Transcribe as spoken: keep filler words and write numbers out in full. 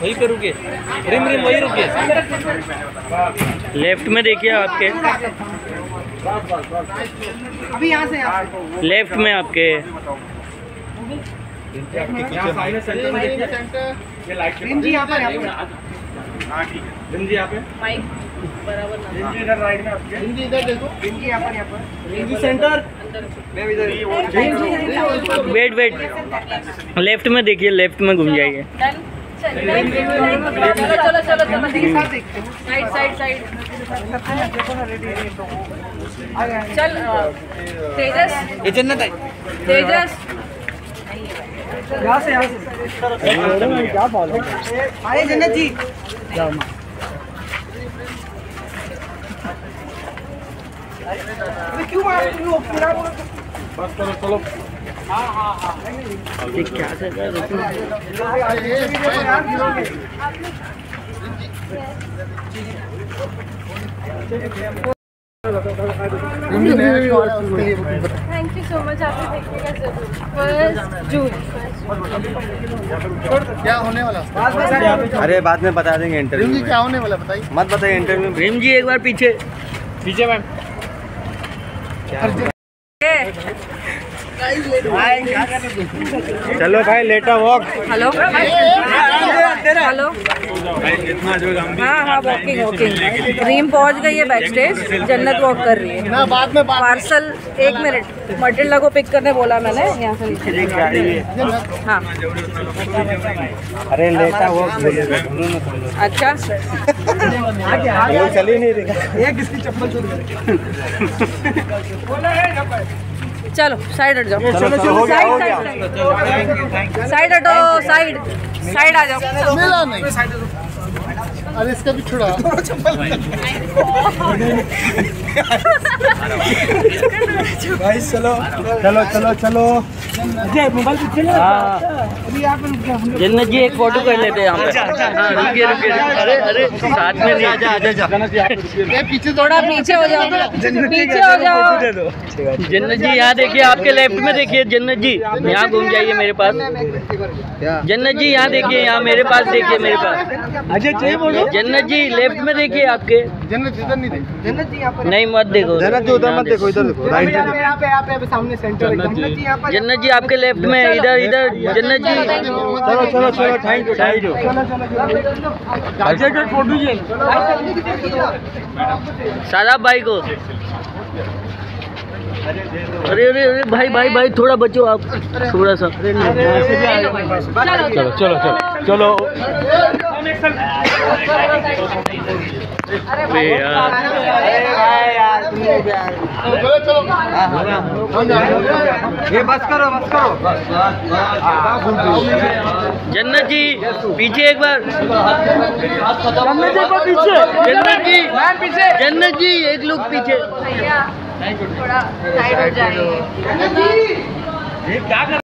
वहीं पे रुके, रिम रिम वहीं रुके। लेफ्ट में देखिए आपके, अभी यहाँ से लेफ्ट में आपके रिम जी यहाँ पर रिम जी यहाँ पे बराबर इधर राइट में आपके रिम जी इधर देखो रिम जी यहाँ पर यहाँ पर रिम जी सेंटर मैं इधर वेट वेट लेफ्ट में देखिए, लेफ्ट में घूम जाइए। चलो चलो चलो चलो साइड साइड साइड चल तेजस, ये जन्नत है। तेजस यहाँ से यहाँ से क्या बोल आए जन्नत जी क्यों बस करो चलो। हाँ हाँ हाँ क्या से थैंक यू सो मच। आपने देखिएगा जरूर फर्स्ट जून क्या होने वाला? अरे बाद में बता देंगे इंटरव्यू में। क्या होने वाला बताइए। मत बताइए इंटरव्यू में। रिम जी एक बार पीछे पीछे मैम। चलो भाई लेटा वॉक। हेलो हेलो हाँ हाँ वॉकिंग वॉकिंग रीम पहुंच गई है बैक स्टेज, जन्नत वॉक कर रही है। बाद में पार्सल एक मिनट मटिल्डा को पिक करने बोला मैंने, यहाँ से नीचे। हाँ अरे लेटा वॉक अच्छा चल ही नहीं रही। किसकी चप्पल चुन चलो साइड हट जाओ, चलो चलो हो गया हो गया। साइड हटो, साइड साइड आ जाओ। मिला नहीं। अरे इसका भी छुड़ा। भाई चलो चलो चलो चलो। मोबाइल पीछे ना अभी यहाँ पे रुक गया। जन्नत जी एक फोटो कर लेते हैं यहाँ पे। हाँ रुकिए रुकिए, अरे अरे साथ में नहीं, आजा आजा जा। पीछे थोड़ा पीछे हो जाओ, पीछे हो जाओ। जन्नत जी यहाँ देखिए, आपके लेफ्ट में देखिए। जन्नत जी यहाँ घूम जाइए मेरे पास। जन्नत जी यहाँ देखिए, यहाँ मेरे पास देखिए, मेरे पास। अजय चाहिए बोलो। जन्नत जी लेफ्ट में देखिए आपके। जन्नत इधर नहीं देख। जन्नत जी यहाँ पर नहीं मत देखो, जन्नत जी उधर मत देखो, इधर देखो राइट में। यहाँ पे यहाँ पे सामने सेंटर है। जन्नत जी यहाँ पर जन्नत जी आपके लेफ्ट में, इधर इधर। जन्नत जी चलो चलो चलो thank you thank you. Ajay का फोटो जी सादा भाई को। अरे अरे अरे भाई भाई भाई थोड़ा बचो आप, थोड़ा सा। चलो चलो चलो चलो। अरे यार ये बस करो बस करो। जन्नत जी पीछे एक बार। जन्नत जी को पीछे। जन्नत जी पीछे। जन्नत जी एक लोग पीछे। भैया थोड़ा साइड हो जाइए।